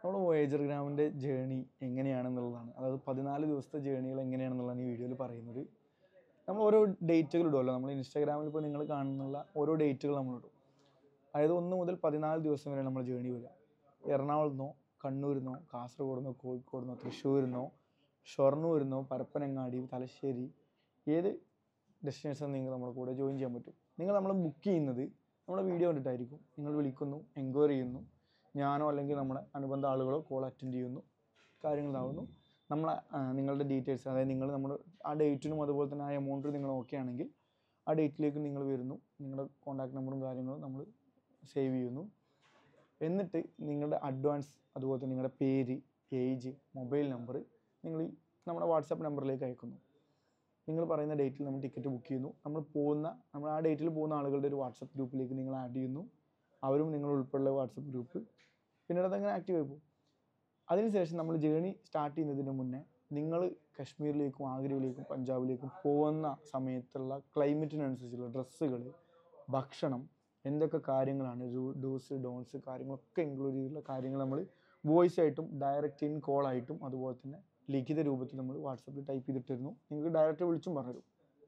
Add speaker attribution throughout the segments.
Speaker 1: നമ്മൾ വോയേജർ ഗ്രാമിൻ്റെ ജേണി എങ്ങനെയാണെന്നുള്ളതാണ്. അതായത് 14 ദിവസത്തെ ജേണികൾ എങ്ങനെയാണെന്നുള്ളതാണ് ഈ വീഡിയോയിൽ പറയുന്നത്. നമ്മൾ ഓരോ ഡേറ്റുകൾ ഇടുമല്ലോ, നമ്മൾ ഇൻസ്റ്റാഗ്രാമിൽ ഇപ്പോൾ നിങ്ങൾ കാണുന്നുള്ള ഓരോ ഡേറ്റുകൾ നമ്മളിടും. അതായത് 1 മുതൽ 14 ദിവസം വരെ നമ്മൾ ജേണി വരിക. എറണാകുളത്ത് നിന്നോ, കണ്ണൂരിൽ നിന്നോ, കാസർഗോഡ് നിന്നോ, കോഴിക്കോട് നിന്നോ, തൃശ്ശൂരിൽ നിന്നോ, ഷൊർണൂരിൽ നിന്നോ, പരപ്പനങ്ങാടി, തലശ്ശേരി, ഏത് ഡെസ്റ്റിനേഷൻ നിങ്ങൾക്ക് നമ്മുടെ കൂടെ ജോയിൻ ചെയ്യാൻ പറ്റും. നിങ്ങൾ നമ്മൾ ബുക്ക് ചെയ്യുന്നത് നമ്മുടെ വീഡിയോ കണ്ടിട്ടായിരിക്കും. നിങ്ങൾ വിളിക്കുന്നു, എൻക്വയറി ചെയ്യുന്നു, ഞാനോ അല്ലെങ്കിൽ നമ്മുടെ അനുബന്ധ ആളുകളോ കോൾ അറ്റൻഡ് ചെയ്യുന്നു, കാര്യങ്ങളാവുന്നു. നമ്മളെ നിങ്ങളുടെ ഡീറ്റെയിൽസ്, അതായത് നിങ്ങൾ നമ്മൾ ആ ഡേറ്റിനും അതുപോലെ തന്നെ ആ എമൗണ്ടിൽ നിങ്ങൾ ഓക്കെ ആണെങ്കിൽ ആ ഡേറ്റിലേക്ക് നിങ്ങൾ വരുന്നു. നിങ്ങളുടെ കോൺടാക്ട് നമ്പറും കാര്യങ്ങളും നമ്മൾ സേവ് ചെയ്യുന്നു. എന്നിട്ട് നിങ്ങളുടെ അഡ്വാൻസ്, അതുപോലെ തന്നെ നിങ്ങളുടെ പേര്, ഏജ്, മൊബൈൽ നമ്പർ നിങ്ങൾ നമ്മുടെ വാട്സാപ്പ് നമ്പറിലേക്ക് അയക്കുന്നു. നിങ്ങൾ പറയുന്ന ഡേറ്റിൽ നമ്മൾ ടിക്കറ്റ് ബുക്ക് ചെയ്യുന്നു. നമ്മൾ ആ ഡേറ്റിൽ പോകുന്ന ആളുകളുടെ ഒരു വാട്സപ്പ് ഗ്രൂപ്പിലേക്ക് നിങ്ങൾ ആഡ് ചെയ്യുന്നു. അവരും നിങ്ങൾ ഉൾപ്പെടെയുള്ള വാട്സപ്പ് ഗ്രൂപ്പ്, പിന്നീട് അതങ്ങനെ ആക്റ്റീവ് ആയി പോകും. അതിനുശേഷം നമ്മൾ ജേണി സ്റ്റാർട്ട് ചെയ്യുന്നതിന് മുന്നേ നിങ്ങൾ കശ്മീരിലേക്കും ആഗ്രയിലേക്കും പഞ്ചാബിലേക്കും പോകുന്ന സമയത്തുള്ള ക്ലൈമറ്റിനനുസരിച്ചുള്ള ഡ്രസ്സുകൾ, ഭക്ഷണം, എന്തൊക്കെ കാര്യങ്ങളാണ്, ഡൂസ് ഡോൺസ് കാര്യങ്ങളൊക്കെ ഇൻക്ലൂഡ് ചെയ്തിട്ടുള്ള കാര്യങ്ങൾ നമ്മൾ വോയിസ് ആയിട്ടും ഡയറക്റ്റ് ഇൻ കോൾ ആയിട്ടും അതുപോലെ തന്നെ ലിഖിത രൂപത്തിൽ നമ്മൾ വാട്സപ്പിൽ ടൈപ്പ് ചെയ്തിട്ടിരുന്നു. നിങ്ങൾക്ക് ഡയറക്റ്റ് വിളിച്ചും പറഞ്ഞുതരും.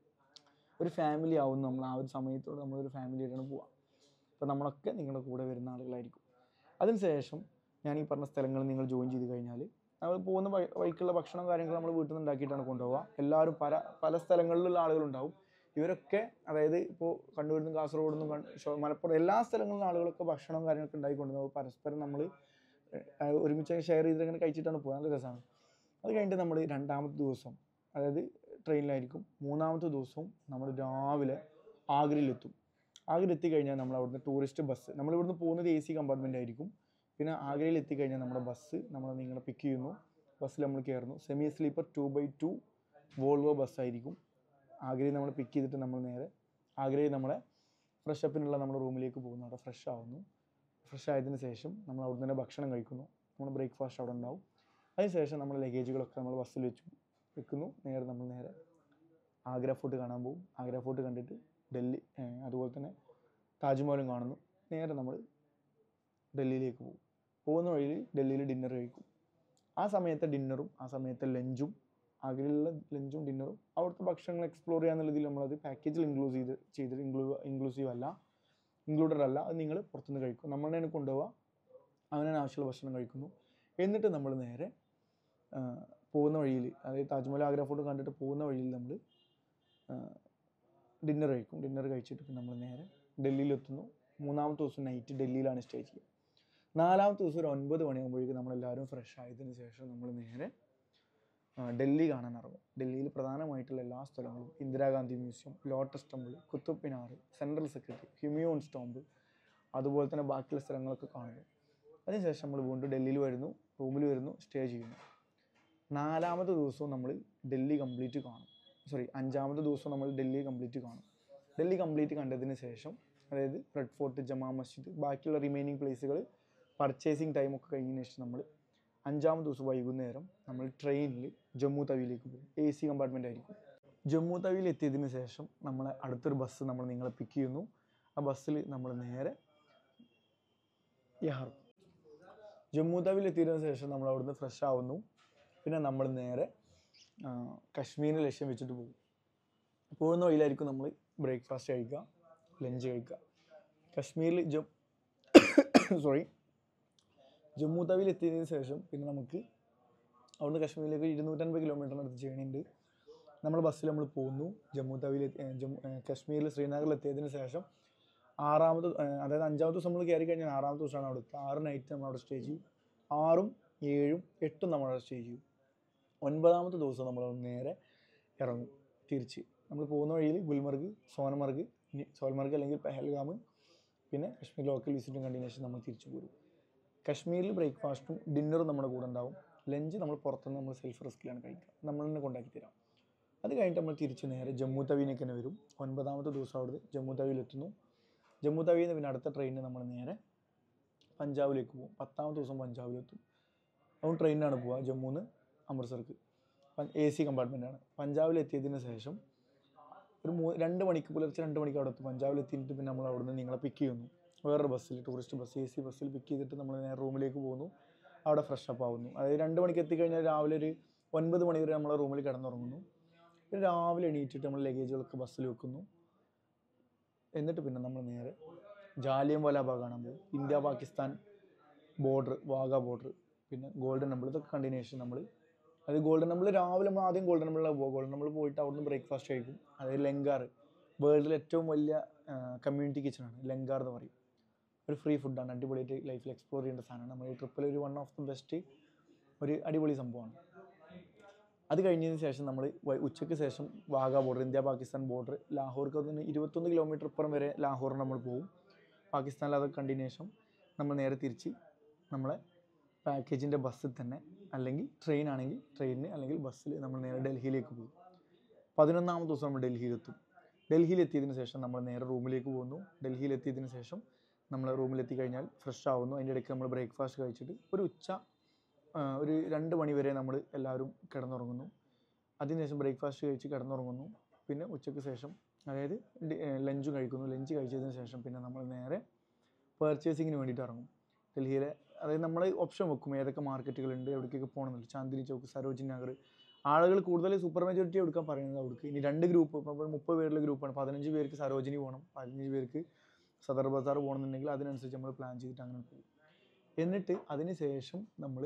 Speaker 1: ഒരു ഫാമിലി ആവുന്നു നമ്മൾ. ആ ഒരു സമയത്തോടെ നമ്മളൊരു ഫാമിലിയായിട്ടാണ് പോവുക. അപ്പോൾ നമ്മളൊക്കെ നിങ്ങളുടെ കൂടെ വരുന്ന ആളുകളായിരിക്കും. അതിനുശേഷം ഞാൻ ഈ പറഞ്ഞ സ്ഥലങ്ങളിൽ നിങ്ങൾ ജോയിൻ ചെയ്ത് കഴിഞ്ഞാൽ നമ്മൾ പോകുന്ന വഴിക്കുള്ള ഭക്ഷണം കാര്യങ്ങൾ നമ്മൾ വീട്ടിൽ നിന്ന് ഉണ്ടാക്കിയിട്ടാണ് കൊണ്ടുപോവുക. എല്ലാവരും പല സ്ഥലങ്ങളിലുള്ള ആളുകളുണ്ടാവും. ഇവരൊക്കെ അതായത് ഇപ്പോൾ കണ്ണൂരിൽ നിന്നും കാസർഗോഡ് നിന്നും മലപ്പുറം എല്ലാ സ്ഥലങ്ങളിലും ആളുകളൊക്കെ ഭക്ഷണം കാര്യങ്ങളൊക്കെ ഉണ്ടാക്കിക്കൊണ്ടുപോകും. പരസ്പരം നമ്മൾ ഒരുമിച്ച് ഷെയർ ചെയ്തിട്ട് അങ്ങനെ കഴിച്ചിട്ടാണ് പോകുക. നല്ല രസമാണ്. അത് കഴിഞ്ഞിട്ട് നമ്മൾ രണ്ടാമത്തെ ദിവസം അതായത് ട്രെയിനിലായിരിക്കും. മൂന്നാമത്തെ ദിവസവും നമ്മൾ രാവിലെ ആഗ്രയിലെത്തും. ആഗ്രയിൽ എത്തിക്കഴിഞ്ഞാൽ നമ്മൾ അവിടുന്ന് ടൂറിസ്റ്റ് ബസ്, നമ്മളിവിടുന്ന് പോകുന്നത് AC കമ്പാർട്ട്മെൻ്റ് ആയിരിക്കും. പിന്നെ ആഗ്രയിൽ എത്തിക്കഴിഞ്ഞാൽ നമ്മുടെ ബസ് നിങ്ങളെ പിക്ക് ചെയ്യുന്നു. ബസ്സിൽ നമ്മൾ കയറുന്നു. സെമി സ്ലീപ്പർ 2x2 വോൾവോ ബസ്സായിരിക്കും. ആഗ്രയിൽ നമ്മൾ പിക്ക് ചെയ്തിട്ട് നമ്മൾ നേരെ ആഗ്രയിൽ നമ്മളെ ഫ്രഷപ്പിനുള്ള നമ്മുടെ റൂമിലേക്ക് പോകുന്നു. അവിടെ ഫ്രഷ് ആവുന്നു. ഫ്രഷ് ആയതിനു ശേഷം നമ്മൾ അവിടെ തന്നെ ഭക്ഷണം കഴിക്കുന്നു. നമ്മൾ ബ്രേക്ക്ഫാസ്റ്റ് അവിടെ ഉണ്ടാവും. അതിനുശേഷം നമ്മൾ ലഗേജുകളൊക്കെ നമ്മൾ ബസ്സിൽ വെക്കുന്നു. നമ്മൾ നേരെ ആഗ്ര ഫോർട്ട് കാണാൻ പോകും. ആഗ്ര ഫോർട്ട് കണ്ടിട്ട് ഡൽഹി, അതുപോലെ തന്നെ താജ്മഹലും കാണുന്നു. നേരെ നമ്മൾ ഡൽഹിയിലേക്ക് പോകും. പോകുന്ന വഴിയിൽ ഡൽഹിയിൽ ഡിന്നർ കഴിക്കും. ആ സമയത്തെ ഡിന്നറും ആ സമയത്തെ ലഞ്ചും, ആഗ്രയിലുള്ള ലഞ്ചും ഡിന്നറും അവിടുത്തെ ഭക്ഷണങ്ങൾ എക്സ്പ്ലോർ ചെയ്യാന്നുള്ളതിൽ നമ്മളത് പാക്കേജിൽ ഇൻക്ലൂസീവ് അല്ല, ഇൻക്ലൂഡഡ് അല്ല. അത് നിങ്ങൾ പുറത്തുനിന്ന് കഴിക്കും. നമ്മൾ തന്നെ കൊണ്ടുപോവുക, അവനാണ് ആവശ്യമുള്ള ഭക്ഷണം കഴിക്കുന്നു. എന്നിട്ട് നമ്മൾ നേരെ പോകുന്ന വഴിയിൽ, അതായത് താജ്മഹൽ ആഗ്ര ഫോർട്ട് കണ്ടിട്ട് പോകുന്ന വഴിയിൽ നമ്മൾ ഡിന്നർ കഴിക്കും. ഡിന്നർ കഴിച്ചിട്ട് പിന്നെ നമ്മൾ നേരെ ഡൽഹിയിലെത്തുന്നു. മൂന്നാമത്തെ ദിവസം നൈറ്റ് ഡൽഹിയിലാണ് സ്റ്റേ ചെയ്യുക. നാലാമത്തെ ദിവസം ഒരു 9 മണിയാകുമ്പോഴേക്കും നമ്മളെല്ലാവരും ഫ്രഷ് ആയതിനു ശേഷം നമ്മൾ നേരെ ഡൽഹി കാണാൻ ഇറങ്ങും. ഡൽഹിയിൽ പ്രധാനമായിട്ടുള്ള എല്ലാ സ്ഥലങ്ങളും, Indira Gandhi museum, lotus temple, Qutub Minar, central secretary, Humayun's tomb, അതുപോലെ തന്നെ ബാക്കിയുള്ള സ്ഥലങ്ങളൊക്കെ കാണുന്നു. അതിനുശേഷം നമ്മൾ വീണ്ടും ഡൽഹിയിൽ വരുന്നു, റൂമിൽ വരുന്നു, സ്റ്റേ ചെയ്യുന്നു. നാലാമത്തെ ദിവസവും നമ്മൾ ഡൽഹി കംപ്ലീറ്റ് കാണും. അഞ്ചാമത്തെ ദിവസം നമ്മൾ ഡൽഹി കംപ്ലീറ്റ് കാണും. ഡൽഹി കംപ്ലീറ്റ് കണ്ടതിന് ശേഷം, അതായത് റെഡ് ഫോർട്ട്, ജമാ മസ്ജിദ്, ബാക്കിയുള്ള റിമൈനിങ് പ്ലേസുകൾ, പർച്ചേസിങ് ടൈമൊക്കെ കഴിഞ്ഞതിന് ശേഷം നമ്മൾ അഞ്ചാമത്തെ ദിവസം വൈകുന്നേരം നമ്മൾ ട്രെയിനിൽ ജമ്മു തവിയിലേക്ക് പോകും. AC കമ്പാർട്ട്മെൻ്റ് ആയിരിക്കും. ജമ്മു തവിയിൽ എത്തിയതിന് ശേഷം നമ്മളെ അടുത്തൊരു ബസ് നിങ്ങളെ പിക്ക് ചെയ്യുന്നു. ആ ബസ്സിൽ നമ്മൾ നേരെ യാർ. ജമ്മു തവിയിൽ എത്തിയതിനു ശേഷം നമ്മൾ അവിടുന്ന് ഫ്രഷ് ആവുന്നു. പിന്നെ നമ്മൾ നേരെ കശ്മീരിനെ ലക്ഷ്യം വെച്ചിട്ട് പോകും. പോകുന്ന വഴിയിലായിരിക്കും നമ്മൾ ബ്രേക്ക്ഫാസ്റ്റ് കഴിക്കുക, ലഞ്ച് കഴിക്കുക. കശ്മീരിൽ ജമ്മു തവിയിൽ എത്തിയതിന് ശേഷം പിന്നെ നമുക്ക് അവിടുന്ന് കശ്മീരിലേക്ക് 250 കിലോമീറ്ററിനടുത്ത് ജേണി ഉണ്ട്. നമ്മൾ ബസ്സിൽ പോകുന്നു. ജമ്മു തവിയിൽ കശ്മീരിൽ ശ്രീനഗറിൽ എത്തിയതിന് ശേഷം അതായത് 5ാമത്തെ ദിവസം നമ്മൾ കയറി കഴിഞ്ഞാൽ 6ാമത്തെ ദിവസമാണ് അവിടെ 6 നൈറ്റ് നമ്മൾ അവിടെ സ്റ്റേ ചെയ്യും. 6ഉം 7ഉം 8ഉം നമ്മൾ അവിടെ സ്റ്റേ ചെയ്യും. 9ാമത്തെ ദിവസം നമ്മൾ നേരെ ഇറങ്ങും. തിരിച്ച് നമ്മൾ പോകുന്ന വഴിയിൽ ഗുൽമർഗ്, സോൽമർഗ് അല്ലെങ്കിൽ പെഹൽഗാം, പിന്നെ കശ്മീർ ലോക്കൽ വിസിറ്റും കണ്ടതിന് ശേഷം നമ്മൾ തിരിച്ചു പോരും. കശ്മീരിൽ ബ്രേക്ക്ഫാസ്റ്റും ഡിന്നറും നമ്മുടെ കൂടെ ഉണ്ടാവും. ലഞ്ച് നമ്മൾ പുറത്തുനിന്ന് നമ്മൾ സെൽഫ് റിസ്കിലാണ് കഴിക്കുക. നമ്മൾ തന്നെ കൊണ്ടാക്കി തരാം. അത് കഴിഞ്ഞിട്ട് നമ്മൾ തിരിച്ച് നേരെ ജമ്മു തവിയിലേക്ക് തന്നെ വരും. 9ാമത്തെ ദിവസം അവിടെ ജമ്മു തവിയിലെത്തുന്നു. ജമ്മു തവിയിൽ നിന്ന് പിന്നെ അടുത്ത ട്രെയിനിന് നമ്മൾ നേരെ പഞ്ചാബിലേക്ക് പോകും. 10ാമത്തെ ദിവസം പഞ്ചാബിലെത്തും. അതും ട്രെയിനിനാണ് പോവുക. ജമ്മുന്ന് അമൃത്സർക്ക് AC കമ്പാർട്ട്മെൻറ്റാണ്. പഞ്ചാബിലെത്തിയതിന് ശേഷം ഒരു 2 മണിക്ക്, പുലർച്ചെ 2 മണിക്ക് അവിടെ എത്തും. പഞ്ചാബിലെത്തിയിട്ട് പിന്നെ നമ്മൾ അവിടുന്ന് നിങ്ങളെ പിക്ക് ചെയ്യുന്നു. വേറൊരു ബസ്സിൽ, ടൂറിസ്റ്റ് ബസ്, AC ബസ്സിൽ പിക്ക് ചെയ്തിട്ട് നമ്മൾ നേരെ റൂമിലേക്ക് പോകുന്നു. അവിടെ ഫ്രഷ് അപ്പ് ആവുന്നു. അതായത് 2 മണിക്ക് എത്തിക്കഴിഞ്ഞാൽ രാവിലെ ഒരു 9 മണി വരെ നമ്മളെ റൂമിൽ കിടന്നുറങ്ങുന്നു. പിന്നെ രാവിലെ എണീറ്റിട്ട് നമ്മൾ ലഗേജുകളൊക്കെ ബസ്സിൽ വെക്കുന്നു. എന്നിട്ട് പിന്നെ നമ്മൾ നേരെ ജാലിയൻവാല ബാഗ് കാണാൻ പോകും. India Pakistan border, Wagah border, പിന്നെ ഗോൾഡൻ ടെമ്പിൾ, ഇതൊക്കെ കണ്ടിന്യൂഷൻ നമ്മൾ. അത് ഗോൾഡൻ ടെമ്പിൾ രാവിലെ നമ്മൾ ആദ്യം ഗോൾഡൻ ടെമ്പിളിലാണ് പോകുക. ഗോൾഡൻ ടെമ്പിൾ പോയിട്ട് അവിടുന്ന് ബ്രേക്ക്ഫാസ്റ്റ് കഴിക്കും. അതായത് ലങ്കാർ, വേൾഡിലെ ഏറ്റവും വലിയ കമ്മ്യൂണിറ്റി കിച്ചണാണ് ലങ്കാർ എന്ന് പറയും. ഒരു ഫ്രീ ഫുഡാണ്, അടിപൊളിയായിട്ട് ലൈഫിൽ എക്സ്പ്ലോർ ചെയ്യേണ്ട സാധനമാണ്. നമ്മൾ ഈ ട്രിപ്പിൽ ഒരു 1 ഓഫ് ദി ബെസ്റ്റ് ഒരു അടിപൊളി സംഭവമാണ്. അത് കഴിഞ്ഞതിന് ശേഷം നമ്മൾ ഉച്ചയ്ക്ക് ശേഷം Wagah border, India Pakistan border, ലാഹോർക്ക് 21 കിലോമീറ്റർ ഇപ്പുറം വരെ ലാഹോറിൽ നമ്മൾ പോകും. പാകിസ്ഥാനിൽ അത് കണ്ടിന്യൂഷൻ നമ്മൾ നേരെ തിരിച്ച് നമ്മളെ പാക്കേജിൻ്റെ ബസ്സിൽ തന്നെ, അല്ലെങ്കിൽ ട്രെയിൻ ആണെങ്കിൽ ട്രെയിനിന്, അല്ലെങ്കിൽ ബസ്സിൽ നമ്മൾ നേരെ ഡൽഹിയിലേക്ക് പോകും. 11ാമത്തെ ദിവസം നമ്മൾ ഡൽഹിയിലെത്തും. ഡൽഹിയിലെത്തിയതിന് ശേഷം നമ്മൾ നേരെ റൂമിലേക്ക് പോകുന്നു. ഡൽഹിയിലെത്തിയതിന് ശേഷം നമ്മൾ റൂമിലെത്തി കഴിഞ്ഞാൽ ഫ്രഷ് ആവുന്നു. അതിൻ്റെ ഇടയ്ക്ക് നമ്മൾ ബ്രേക്ക്ഫാസ്റ്റ് കഴിച്ചിട്ട് ഒരു 2 മണി വരെ നമ്മൾ എല്ലാവരും കിടന്നുറങ്ങുന്നു. അതിനുശേഷം ബ്രേക്ക്ഫാസ്റ്റ് കഴിച്ച് കിടന്നുറങ്ങുന്നു. പിന്നെ ഉച്ചയ്ക്ക് ശേഷം, അതായത് ലഞ്ച് കഴിക്കുന്നു. ലഞ്ച് കഴിച്ചതിന് ശേഷം പിന്നെ നമ്മൾ നേരെ പർച്ചേസിങ്ങിന് വേണ്ടിയിട്ട് ഇറങ്ങും. ഡൽഹിയിലെ, അതായത് നമ്മൾ ഓപ്ഷൻ വെക്കും ഏതൊക്കെ മാർക്കറ്റുകളുണ്ട്, എവിടേക്കൊക്കെ പോകണമെന്നില്ല. ചാന്ദിനി ചൗക്ക്, സരോജിനി നഗർ. ആളുകൾ കൂടുതൽ സൂപ്പർ മെജോറിറ്റി എടുക്കാൻ പറയുന്നത് അവിടേക്ക്. ഇനി 2 ഗ്രൂപ്പ്, ഇപ്പോൾ 30 പേരുടെ ഗ്രൂപ്പാണ്. 15 പേർക്ക് സരോജിനി പോകണം, 15 പേർക്ക് സദർ ബസാർ പോകണമെന്നുണ്ടെങ്കിൽ അതിനനുസരിച്ച് നമ്മൾ പ്ലാൻ ചെയ്തിട്ട് അങ്ങനെ പോകും. എന്നിട്ട് അതിന് ശേഷം നമ്മൾ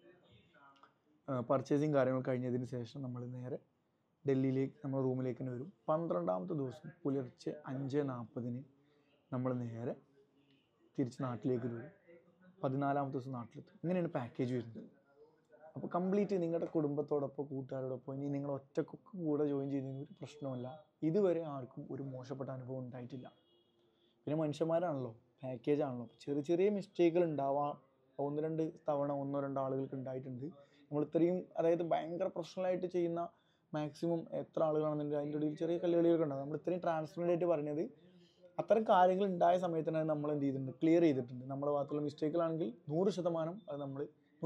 Speaker 1: പർച്ചേസിങ് കാര്യങ്ങൾ കഴിഞ്ഞതിന് ശേഷം നമ്മൾ നേരെ ഡൽഹിയിലേക്ക്, നമ്മൾ റൂമിലേക്ക് തന്നെ വരും. 12ാമത്തെ ദിവസം പുലർച്ചെ 5:40 നമ്മൾ നേരെ തിരിച്ച് നാട്ടിലേക്ക് വരും. 14ാമത്തെ ദിവസം നാട്ടിലെത്തും. ഇങ്ങനെയാണ് പാക്കേജ് വരുന്നത്. അപ്പോൾ കംപ്ലീറ്റ് നിങ്ങളുടെ കുടുംബത്തോടൊപ്പം, കൂട്ടുകാരോടൊപ്പം, ഇനി നിങ്ങൾ ഒറ്റക്കൊക്കെ കൂടെ ജോയിൻ ചെയ്യുന്നതിന് ഒരു പ്രശ്നമല്ല. ഇതുവരെ ആർക്കും ഒരു മോശപ്പെട്ട അനുഭവം ഉണ്ടായിട്ടില്ല. പിന്നെ മനുഷ്യന്മാരാണല്ലോ, പാക്കേജാണല്ലോ, ചെറിയ ചെറിയ മിസ്റ്റേക്കുകൾ ഉണ്ടാവാം. 1-2 തവണ 1-2 ആളുകൾക്ക് ഉണ്ടായിട്ടുണ്ട്. നമ്മൾ ഇത്രയും, അതായത് ഭയങ്കര പ്രൊഫഷണലായിട്ട് ചെയ്യുന്ന മാക്സിമം എത്ര ആളുകളാണെന്നുണ്ടെങ്കിൽ അതിൻ്റെ ഇടയിൽ ചെറിയ കല്ലുകളികളൊക്കെ ഉണ്ടാകും. നമ്മൾ ഇത്രയും ട്രാൻസ്പെറൻ്റ് ആയിട്ട് പറഞ്ഞത് അത്തരം കാര്യങ്ങൾ ഉണ്ടായ സമയത്ത് തന്നെ നമ്മൾ എന്ത് ചെയ്തിട്ടുണ്ട്, ക്ലിയർ ചെയ്തിട്ടുണ്ട്. നമ്മുടെ ഭാഗത്തുള്ള മിസ്റ്റേക്കുകളാണെങ്കിൽ 100% അത് നമ്മൾ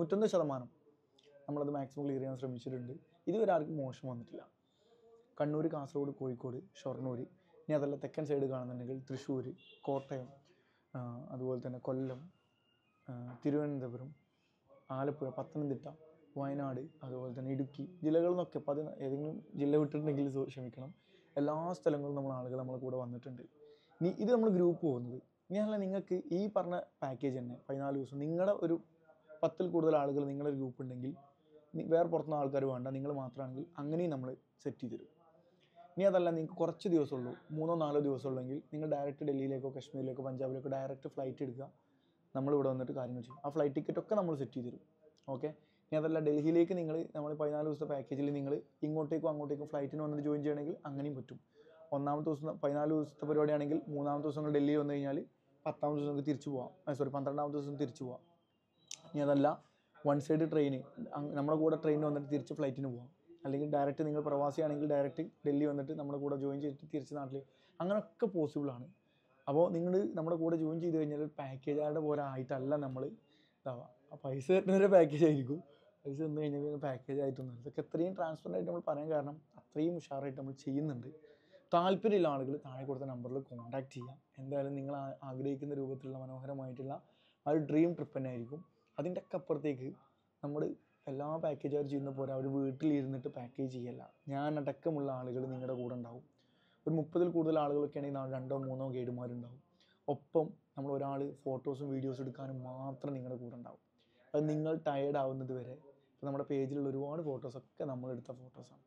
Speaker 1: 101% നമ്മളത് മാക്സിമം ക്ലിയർ ചെയ്യാൻ ശ്രമിച്ചിട്ടുണ്ട്. ഇതുവരെ ആർക്കും മോശം വന്നിട്ടില്ല. കണ്ണൂർ, കാസർഗോഡ്, കോഴിക്കോട്, ഷൊർണൂർ, ഇനി അതല്ല തെക്കൻ സൈഡ് കാണുന്നുണ്ടെങ്കിൽ തൃശ്ശൂർ, കോട്ടയം, അതുപോലെ തന്നെ കൊല്ലം, തിരുവനന്തപുരം, ആലപ്പുഴ, പത്തനംതിട്ട, വയനാട്, അതുപോലെ തന്നെ ഇടുക്കി ജില്ലകളിൽ നിന്നൊക്കെ ഏതെങ്കിലും ജില്ല വിട്ടിട്ടുണ്ടെങ്കിൽ ക്ഷമിക്കണം, എല്ലാ സ്ഥലങ്ങളും ആളുകൾ നമ്മളെ കൂടെ വന്നിട്ടുണ്ട്. ഇനി ഇത് നമ്മൾ ഗ്രൂപ്പ് പോകുന്നത്, ഇനിയല്ല നിങ്ങൾക്ക് ഈ പറഞ്ഞ പാക്കേജ് തന്നെ 14 ദിവസം നിങ്ങളുടെ ഒരു 10-ൽ കൂടുതൽ ആളുകൾ നിങ്ങളുടെ ഒരു ഗ്രൂപ്പ് ഉണ്ടെങ്കിൽ, വേറെ പുറത്തുനിന്ന് ആൾക്കാർ വേണ്ട, നിങ്ങൾ മാത്രമാണെങ്കിൽ അങ്ങനെയും നമ്മൾ സെറ്റ് ചെയ്ത് തരും. ഇനി അതല്ല, നിങ്ങൾക്ക് കുറച്ച് ദിവസമുള്ളൂ, 3-4 ദിവസമുള്ളെങ്കിൽ നിങ്ങൾ ഡയറക്റ്റ് ഡൽഹിയിലേക്കോ കശ്മീരിലേക്കോ പഞ്ചാബിലേക്കോ ഡയറക്റ്റ് ഫ്ലൈറ്റ് എടുക്കുക. നമ്മളിവിടെ വന്നിട്ട് കാര്യങ്ങൾ ചെയ്യും. ആ ഫ്ലൈറ്റ് ടിക്കറ്റൊക്കെ നമ്മൾ സെറ്റ് ചെയ്ത് തരും. ഓക്കെ. ഇനി അതല്ല, ഡൽഹിയിലേക്ക് നമ്മൾ 14 ദിവസത്തെ പാക്കേജിൽ നിങ്ങൾ ഇങ്ങോട്ടേക്കും അങ്ങോട്ടേക്കും ഫ്ലൈറ്റിന് വന്നിട്ട് ജോയിൻ ചെയ്യണമെങ്കിൽ അങ്ങനെയും പറ്റും. 1-ാമത്തെ ദിവസം 14 ദിവസത്തെ പരിപാടിയാണെങ്കിൽ 3-ാമത്തെ ദിവസം നിങ്ങൾ ഡൽഹി വന്നു കഴിഞ്ഞാൽ 10-ാമത്തെ ദിവസം തിരിച്ചു പോകാം. 12-ാമത്തെ ദിവസം തിരിച്ചു പോകാം. ഇനി അതല്ല, 1 സൈഡ് ട്രെയിന്, നമ്മുടെ കൂടെ ട്രെയിനിന് വന്നിട്ട് തിരിച്ച് ഫ്ലൈറ്റിന് പോകാം. അല്ലെങ്കിൽ ഡയറക്റ്റ് നിങ്ങൾ പ്രവാസിയാണെങ്കിൽ ഡയറക്റ്റ് ഡൽഹി വന്നിട്ട് നമ്മുടെ കൂടെ ജോയിൻ ചെയ്തിട്ട് തിരിച്ച് നാട്ടിൽ, അങ്ങനെയൊക്കെ പോസിബിളാണ്. അപ്പോൾ നിങ്ങൾ നമ്മുടെ കൂടെ ജോയിൻ ചെയ്ത് കഴിഞ്ഞാൽ പാക്കേജുകാരുടെ പോലെ ആയിട്ടല്ല നമ്മൾ ഇതാവുക. പൈസ തരുന്നൊരു പാക്കേജ് ആയിരിക്കും. പൈസ തന്നു കഴിഞ്ഞാൽ പാക്കേജ് ആയിട്ടൊന്നും. ഇതൊക്കെ എത്രയും ട്രാൻസ്പെറൻ്റ് ആയിട്ട് നമ്മൾ പറയാൻ കാരണം അത്രയും ഉഷാറായിട്ട് നമ്മൾ ചെയ്യുന്നുണ്ട്. താല്പര്യമുള്ള ആളുകൾ താഴെ കൊടുത്ത നമ്പറിൽ കോൺടാക്ട് ചെയ്യാം. എന്തായാലും നിങ്ങൾ ആഗ്രഹിക്കുന്ന രൂപത്തിലുള്ള മനോഹരമായിട്ടുള്ള ആ ഒരു ഡ്രീം ട്രിപ്പ് തന്നെ ആയിരിക്കും. അതിൻ്റെ ഒക്കെ അപ്പുറത്തേക്ക് നമ്മൾ എല്ലാ പാക്കേജുകാർ ചെയ്യുന്ന പോലെ അവർ വീട്ടിലിരുന്നിട്ട് പാക്കേജ് ചെയ്യല്ല. ഞാൻ അടക്കമുള്ള ആളുകൾ നിങ്ങളുടെ കൂടെ ഉണ്ടാവും. ഒരു 30-ൽ കൂടുതൽ ആളുകളൊക്കെ ആണെങ്കിൽ 2-3 ഗൈഡുമാരുണ്ടാവും. ഒപ്പം നമ്മൾ ഒരാൾ ഫോട്ടോസും വീഡിയോസും എടുക്കാനും മാത്രം നിങ്ങളുടെ കൂടെ ഉണ്ടാവും. അത് നിങ്ങൾ ടയേർഡ് ആവുന്നത് വരെ. ഇപ്പോൾ നമ്മുടെ പേജിലുള്ള ഒരുപാട് ഫോട്ടോസൊക്കെ നമ്മളെടുത്ത ഫോട്ടോസാണ്.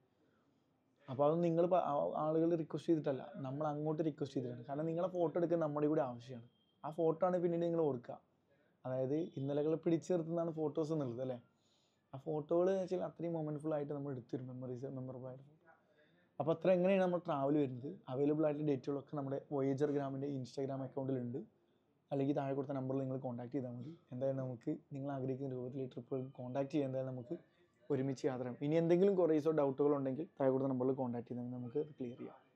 Speaker 1: അപ്പോൾ അത് നിങ്ങൾ ആളുകൾ റിക്വസ്റ്റ് ചെയ്തിട്ടല്ല, നമ്മൾ അങ്ങോട്ട് റിക്വസ്റ്റ് ചെയ്തിട്ടാണ്. കാരണം നിങ്ങളെ ഫോട്ടോ എടുക്കാൻ നമ്മുടെ കൂടെ ആവശ്യമാണ്. ആ ഫോട്ടോ ആണ് പിന്നീട് നിങ്ങൾ ഓർക്കുക. അതായത് ഇന്നലകളെ പിടിച്ചു നിർത്തുന്നതാണ് ഫോട്ടോസ് എന്നുള്ളത്, അല്ലേ? ആ ഫോട്ടോകൾ എന്ന് വെച്ചാൽ അത്രയും മൊമെൻറ്റ്ഫുൾ ആയിട്ട് നമ്മൾ എടുത്തിരും, മെമ്മറബിൾ ആയിട്ട്. അപ്പോൾ അത്ര എങ്ങനെയാണ് നമ്മൾ ട്രാവൽ വരുന്നത്, അവൈലബിൾ ആയിട്ടുള്ള ഡേറ്റുകളൊക്കെ നമ്മുടെ വോയേജർ ഗ്രാമിൻ്റെ ഇൻസ്റ്റാഗ്രാം അക്കൗണ്ടിലുണ്ട്. അല്ലെങ്കിൽ താഴെ കൊടുത്ത നമ്പറിൽ നിങ്ങൾ കോൺടാക്ട് ചെയ്താൽ മതി. എന്തായാലും നമുക്ക് നിങ്ങൾ ആഗ്രഹിക്കുന്ന രൂപത്തിൽ ഈ ട്രിപ്പുകൾ കോൺടാക്ട് ചെയ്യാൻ എന്തായാലും നമുക്ക് ഒരുമിച്ച് യാത്ര ചെയ്യാം. ഇനി എന്തെങ്കിലും ക്വറീസോ ഡൗട്ടുകളോ ഉണ്ടെങ്കിൽ താഴെ കൊടുത്ത നമ്പറിൽ കോൺടാക്ട് ചെയ്താൽ നമുക്ക് ക്ലിയർ ചെയ്യാം.